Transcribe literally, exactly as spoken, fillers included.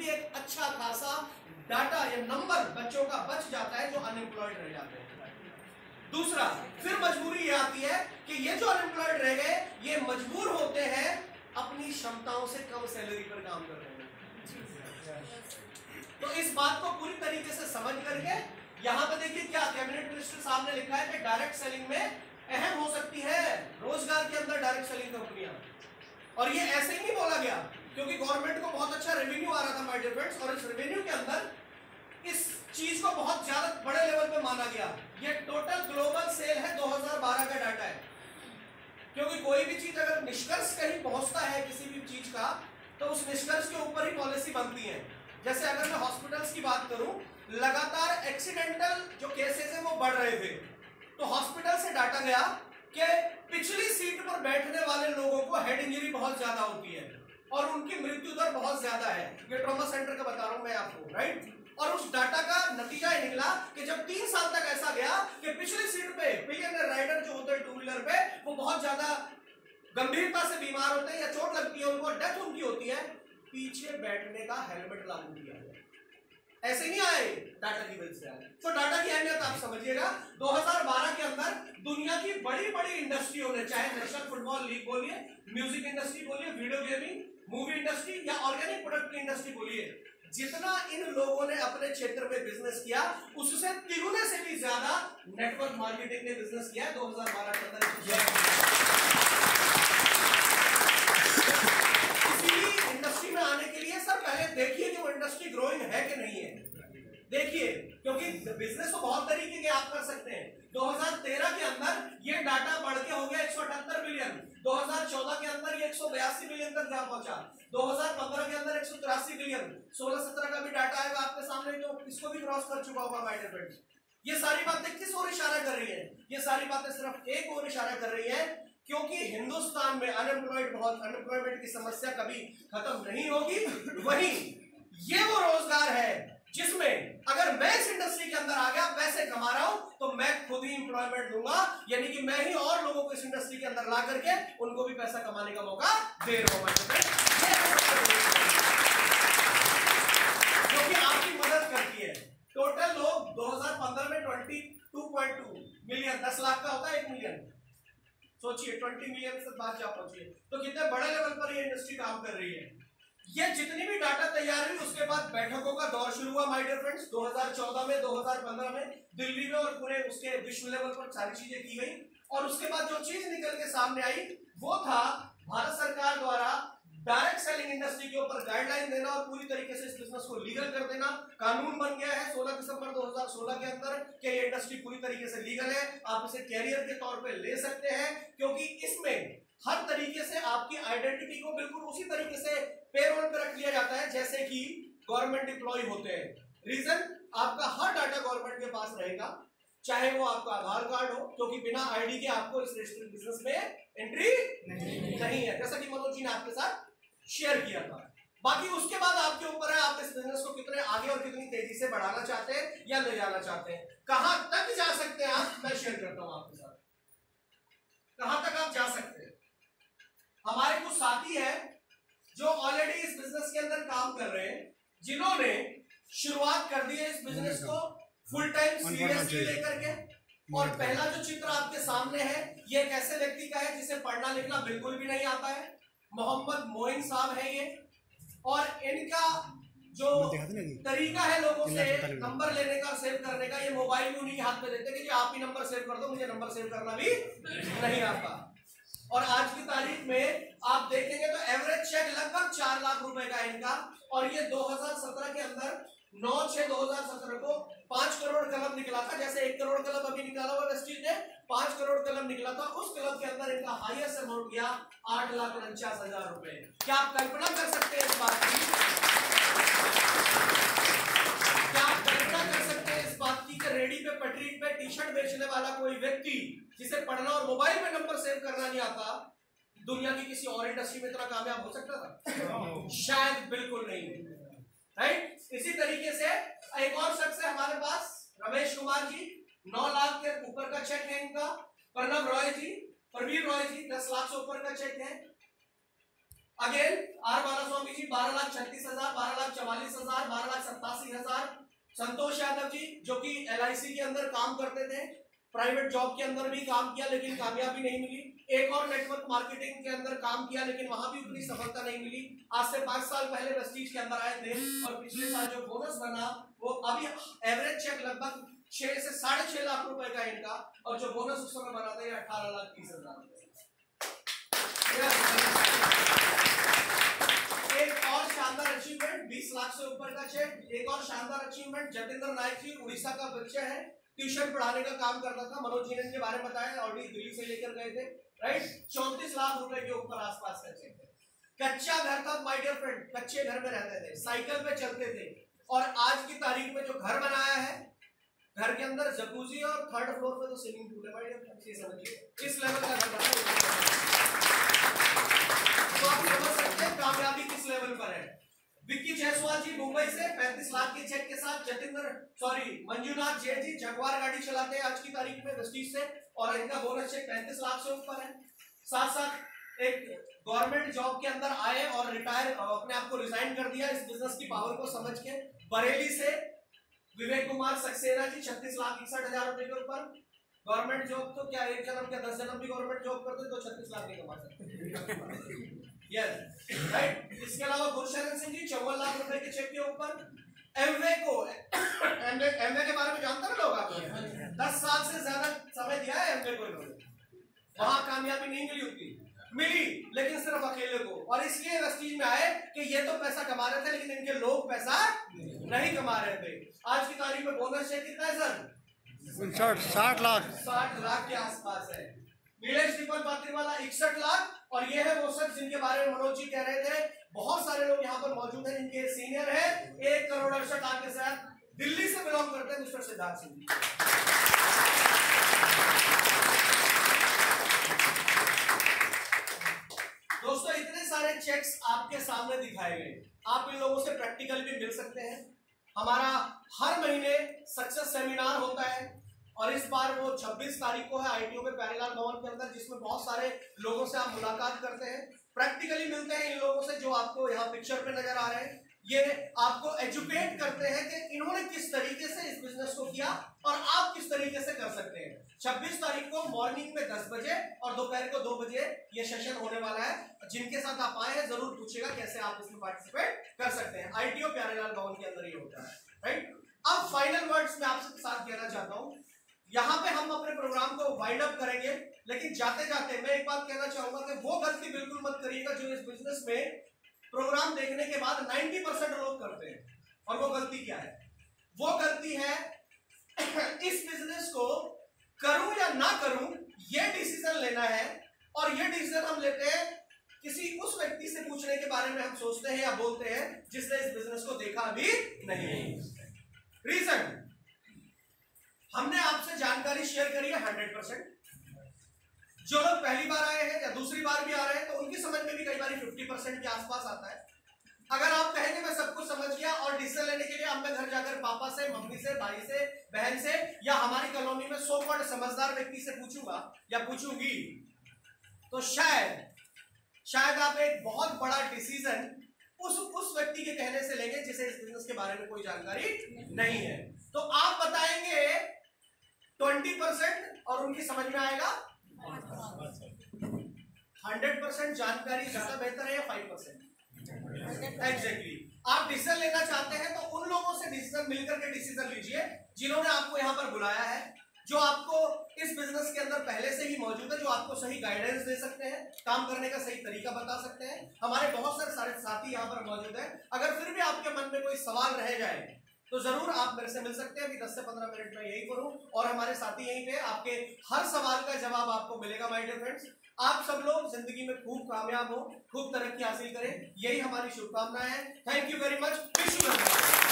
भी एक अच्छा खासा डाटा या नंबर बच्चों का बच जाता है जो अनएम्प्लॉयड रह जाते हैं। दूसरा, फिर मजबूरी ये आती है कि ये जो अनएम्प्लॉयड रह गए ये मजबूर होते हैं अपनी क्षमताओं से कम सैलरी पर काम कर रहे हैं। तो इस बात को पूरी तरीके से समझ करके यहां पे देखिए क्या कैबिनेट मिनिस्टर साहब ने लिखा है कि डायरेक्ट सेलिंग में अहम हो सकती है रोजगार के अंदर डायरेक्ट सेलिंग कंपनियां। और ये ऐसे ही नहीं बोला गया क्योंकि गवर्नमेंट को बहुत अच्छा रेवेन्यू आ रहा था माय डियर फ्रेंड्स, और इस रेवेन्यू के अंदर इस चीज को बहुत ज्यादा बड़े लेवल पे माना गया। ये टोटल ग्लोबल सेल है दो हज़ार बारह का डाटा है, क्योंकि कोई भी चीज अगर निष्कर्ष कहीं पहुंचता है किसी भी चीज का तो उस निष्कर्ष के ऊपर ही पॉलिसी बनती है। जैसे अगर मैं हॉस्पिटल्स की बात करूं, लगातार एक्सीडेंटल जो केसेस हैं वो बढ़ रहे थे, तो हॉस्पिटल से डाटा गया कि पिछली सीट पर बैठने वाले लोगों को हेड इंजरी बहुत ज्यादा होती है और उनकी मृत्यु दर बहुत ज्यादा है। ये ट्रॉमा सेंटर का बता रहा हूं मैं आपको, राइट। और उस डाटा का नतीजा ये निकला कि जब तीन साल तक ऐसा गया कि पिछली सीट पे पिलियनर राइडर जो होते हैं टू व्हीलर पे वो बहुत ज्यादा गंभीरता से बीमार होते हैं या चोट लगती है उनको, डेथ उनकी होती है, पीछे बैठने का हेलमेट लागू किया गया। ऐसे नहीं आए, डाटा की वजह से आए। तो डाटा की अहमियत आप समझिएगा। दो हज़ार बारह के अंदर दुनिया की बड़ी बड़ी इंडस्ट्रियों ने, चाहे नेशनल फुटबॉल लीग बोलिए, म्यूजिक इंडस्ट्री बोलिए, वीडियो गेमिंग, मूवी इंडस्ट्री या ऑर्गेनिक प्रोडक्ट की इंडस्ट्री बोलिए, जितना इन लोगों ने अपने क्षेत्र में बिजनेस किया उससे तिगुने से भी ज्यादा नेटवर्क मार्केटिंग ने बिजनेस किया है दो हज़ार बारह के अंदर। इसी इंडस्ट्री में आने के लिए सर पहले देखिए कि वो इंडस्ट्री ग्रोइंग है कि नहीं है, देखिए, क्योंकि बिजनेस तो बहुत तरीके के आप कर सकते हैं। दो हज़ार तेरह के अंदर ये डाटा बढ़ के हो गया एक सौ अठहत्तर बिलियन, दो हज़ार चौदह के अंदर ये एक सौ बयासी बिलियन तक जा पहुंचा, दो हज़ार पंद्रह के अंदर एक सौ तिरासी बिलियन, सोलह सत्रह का भी डाटा आएगा आपके सामने तो इसको भी क्रॉस कर चुका होगा माय डियर फ्रेंड्स। ये सारी बातें किस ओर इशारा कर रही है? ये सारी बातें सिर्फ एक ओर इशारा कर रही है, क्योंकि हिंदुस्तान में अनएम्प्लॉयड बहुत अनएम्प्लॉयमेंट की समस्या कभी खत्म नहीं होगी। वहीं ये वो रोजगार है जिसमें अगर मैं इस इंडस्ट्री के अंदर आ गया, पैसे कमा रहा हूं, तो मैं खुद ही एम्प्लॉयमेंट दूंगा, यानी कि मैं ही और लोगों को इस इंडस्ट्री के अंदर ला करके उनको भी पैसा कमाने का मौका दे रहा हूं, जो कि आपकी मदद करती है। टोटल लोग दो हज़ार पंद्रह में बाईस पॉइंट दो मिलियन, दस लाख का होता है एक मिलियन, सोचिए बीस मिलियन से बात जा पहुंची है, तो कितने बड़े लेवल पर ये इंडस्ट्री काम कर रही है। ये जितनी भी डाटा तैयार हुई उसके बाद बैठकों का दौर शुरू हुआ माय डियर फ्रेंड्स। दो हज़ार चौदह में, दो हज़ार पंद्रह में दिल्ली में और पूरे उसके विश्व लेवल पर सारी चीजें की गई, और उसके बाद जो चीज निकल के सामने आई वो था भारत सरकार द्वारा डायरेक्ट सेलिंग इंडस्ट्री के ऊपर गाइडलाइन देना और पूरी तरीके से इस बिजनेस को लीगल कर देना। कानून बन गया है सोलह दिसंबर दो हज़ार सोलह के अंदर कि ये इंडस्ट्री पूरी तरीके से लीगल है, आप इसे कैरियर के तौर पे ले सकते हैं, क्योंकि इसमें हर तरीके से आपकी आइडेंटिटी को बिल्कुल उसी तरीके से पेरोल पे रख लिया जाता है जैसे कि गवर्नमेंट एम्प्लॉय होते हैं। रीजन, आपका हर डाटा गवर्नमेंट के पास रहेगा, चाहे वो आपका आधार कार्ड हो, क्योंकि बिना आईडी के आपको इस रजिस्टर्ड बिजनेस में एंट्री नहीं, नहीं है, जैसा कि मनोज जी ने आपके साथ शेयर किया था। बाकी उसके बाद आपके ऊपर है आप इस बिजनेस को कितने आगे और कितनी तेजी से बढ़ाना चाहते हैं या ले जाना चाहते हैं, कहां तक जा सकते हैं आप, मैं शेयर करता हूं आपके साथ, कहां तक आप जा सकते हैं। हमारे कुछ साथी हैं जो ऑलरेडी इस बिजनेस के अंदर काम कर रहे हैं, जिन्होंने शुरुआत कर दी है इस बिजनेस को फुल टाइम सीरियसली लेकर के। और पहला जो चित्र आपके सामने है ये एक ऐसे व्यक्ति का है जिसे पढ़ना लिखना बिल्कुल भी नहीं आता है, मोहम्मद मोइन साहब है ये, और इनका जो तरीका है लोगों से नंबर लेने का, सेव करने का, ये मोबाइल में उन्हीं के हाथ में देते हैं कि आप ही नंबर सेव कर दो, मुझे नंबर सेव करना भी नहीं आता। और आज की तारीख में आप देखेंगे तो एवरेज चेक लगभग चार लाख रुपए का इनका, और ये दो हज़ार सत्रह के अंदर नौ छह दो हज़ार सत्रह को पांच करोड़ कलम निकला था, जैसे एक करोड़ कलम अभी निकाला हुआ वेस्टीज ने, पांच करोड़ कलम निकला था, उस कलम के अंदर इनका हाईएस्ट अमाउंट गया आठ लाख उनचास हजार रुपए। क्या आप कल्पना कर सकते हैं इस बात की? क्या आप कल्पना कर सकते हैं इस बात की कि रेडी पे, पटरी पे टी शर्ट बेचने वाला कोई व्यक्ति जिसे पढ़ना और मोबाइल में नंबर सेव करना नहीं आता, दुनिया की किसी और इंडस्ट्री में इतना कामयाब हो सकता था? शायद बिल्कुल नहीं, राइट। इसी तरीके से एक और शख्स है हमारे पास, रमेश कुमार जी, नौ लाख के ऊपर का चेक है इनका। प्रणव रॉय जी, प्रवीर रॉय जी, दस लाख से ऊपर का चेक है। अगेन आर बालास्वामी जी बारह लाख छत्तीस हजार, बारह लाख चवालीस हजार, बारह लाख सत्तासी हजार। संतोष यादव जी जो कि एल आई सी के अंदर काम करते थे, प्राइवेट जॉब के अंदर भी काम किया लेकिन कामयाबी नहीं मिली। एक और नेटवर्क मार्केटिंग के अंदर काम किया लेकिन वहां भी उतनी सफलता नहीं मिली। आज से पांच साल पहले वेस्टीज के अंदर आए थे और पिछले साल जो बोनस बना वो अभी एवरेज चेक लगभग छह से साढ़े छह लाख रुपए का इनका, और जो बोनस उस समय बना था ये अठारह लाख तीस हजार रुपए। एक और शानदार अचीवमेंट बीस लाख से ऊपर का चेक। एक और शानदार अचीवमेंट जतिंदर नायक जी उड़ीसा का बच्चा है, ट्यूशन पढ़ाने का काम करता था। मनोज जी ने इनके बारे में बताया, ऑलरेडी दिल्ली से लेकर गए थे, राइट। चौंतीस लाख रुपए के ऊपर आसपास का चेक है। कच्चा घर था माय डियर फ्रेंड, कच्चे घर में रहते थे, साइकिल पे चलते थे, और आज की तारीख में जो घर बनाया है, घर के अंदर जकूजी और थर्ड फ्लोर पे तो स्विमिंग पूल है। माय डियर फ्रेंड्स ये समझिए इस लेवल का घर बना है। तो आप समझ सकते हैं कामयाबी किस लेवल पर है। विक्की जायसवाल जी मुंबई से पैंतीस लाख के चेक के साथ। जतिंदर सॉरी मंजूनाथ जैन जी जगवार गाड़ी चलाते हैं आज की तारीख में वेस्टीज से, और इनका बोनस चेक पैंतीस लाख से ऊपर है। साथ साथ एक गवर्नमेंट जॉब के अंदर आए और रिटायर अपने आप को रिजाइन कर दिया इस बिजनेस की पावर को समझ के। बरेली से विवेक कुमार सक्सेना जी छत्तीस लाख इकसठ हजार रुपए के ऊपर। गवर्नमेंट जॉब तो क्या एक जन्म क्या दस जन्म भी गवर्नमेंट जॉब करते तो छत्तीस लाख नहीं कमा सकते। Yes right. इसके अलावा गुरशरण सिंह जी चौवन लाख रुपए के चेक के ऊपर। एमवे को एमवे एमवे के बारे में जानते हैं लोग, आप दस साल से ज्यादा समय दिया है एमवे को इन्होंने, वहां कामयाबी नहीं मिली उतनी, मिली लेकिन सिर्फ अकेले को, और इसलिए वेस्टीज में आए कि ये तो पैसा कमा रहे थे लेकिन इनके लोग पैसा नहीं कमा रहे थे। आज की तारीख में बोनस चेक कितना है सर? उनसठ साठ लाख साठ लाख के आसपास है। नीलेश दीपक बात्रीवाला इकसठ लाख, और ये है वो सब जिनके बारे में मनोज जी कह रहे थे। बहुत सारे लोग यहाँ पर मौजूद हैं जिनके सीनियर है, एक करोड़ अड़सठ लाख के साथ दिल्ली से बिलोंग करते हैं मिस्टर सिद्धार्थ सिंह जी। दोस्तों इतने सारे चेक्स आपके सामने दिखाए गए, आप इन लोगों से प्रैक्टिकल भी मिल सकते हैं। हमारा हर महीने सक्सेस सेमिनार होता है, और इस बार वो छब्बीस तारीख को है आईटीओ में प्यारेलाल भवन के अंदर, जिसमें बहुत सारे लोगों से आप मुलाकात करते हैं, प्रैक्टिकली मिलते हैं इन लोगों से जो आपको यहाँ पिक्चर पे नजर आ रहे हैं। ये आपको एजुकेट करते हैं कि इन्होंने किस तरीके से इस बिजनेस को किया और आप किस तरीके से कर सकते हैं। छब्बीस तारीख को मॉर्निंग में दस बजे और दोपहर को दो बजे ये सेशन होने वाला है। जिनके साथ आप आए हैं जरूर पूछेगा कैसे आप इसमें पार्टिसिपेट कर सकते हैं। आईटीओ प्यारेलाल भवन के अंदर ये होता है, राइट। अब फाइनल वर्ड्स में आपसे साथ कहना चाहता हूं, यहाँ पे हम अपने प्रोग्राम को वाइंड अप करेंगे, लेकिन जाते जाते मैं एक बात कहना चाहूंगा कि वो गलती बिल्कुल मत करिएगा जो इस बिजनेस में प्रोग्राम देखने के बाद नब्बे परसेंट लोग करते हैं। और वो गलती क्या है? वो गलती है इस बिजनेस को करूं या ना करूं ये डिसीजन लेना है, और ये डिसीजन हम लेते हैं किसी उस व्यक्ति से पूछने के बारे में हम सोचते हैं या बोलते हैं जिसने इस बिजनेस को देखा भी नहीं। रीजन, हमने आपसे जानकारी शेयर करी है हंड्रेड परसेंट। जो लोग पहली बार आए हैं या दूसरी बार भी आ रहे हैं तो उनकी समझ में भी कई बार फिफ्टी परसेंट के आसपास आता है। अगर आप कहेंगे मैं सब कुछ समझ गया और डिसीजन लेने के लिए अब मैं घर जाकर पापा से, मम्मी से, भाई से, बहन से या हमारी कॉलोनी में सौ करोड़ समझदार व्यक्ति से पूछूंगा या पूछूंगी, तो शायद शायद आप एक बहुत बड़ा डिसीजन उस उस व्यक्ति के कहने से लेंगे जिसे इस बिजनेस के बारे में कोई जानकारी नहीं है। तो आप बताएंगे ट्वेंटी परसेंट और उनकी समझ में आएगा हंड्रेड परसेंट। जानकारी ज्यादा बेहतर है या फाइव परसेंट? एग्जैक्टली। आप डिसीजन लेना चाहते हैं तो उन लोगों से डिसीजन मिलकर के डिसीजन लीजिए जिन्होंने आपको यहां पर बुलाया है, जो आपको इस बिजनेस के अंदर पहले से ही मौजूद है, जो आपको सही गाइडेंस दे सकते हैं, काम करने का सही तरीका बता सकते हैं। हमारे बहुत सारे सारे साथी यहाँ पर मौजूद हैं। अगर फिर भी आपके मन में कोई सवाल रह जाए तो जरूर आप मेरे से मिल सकते हैं। अभी दस से पंद्रह मिनट में यही करूं और हमारे साथी यहीं पे आपके हर सवाल का जवाब आपको मिलेगा। माय डियर फ्रेंड्स, आप सब लोग जिंदगी में खूब कामयाब हो, खूब तरक्की हासिल करें, यही हमारी शुभकामनाएं हैं। Thank you very much. Wish you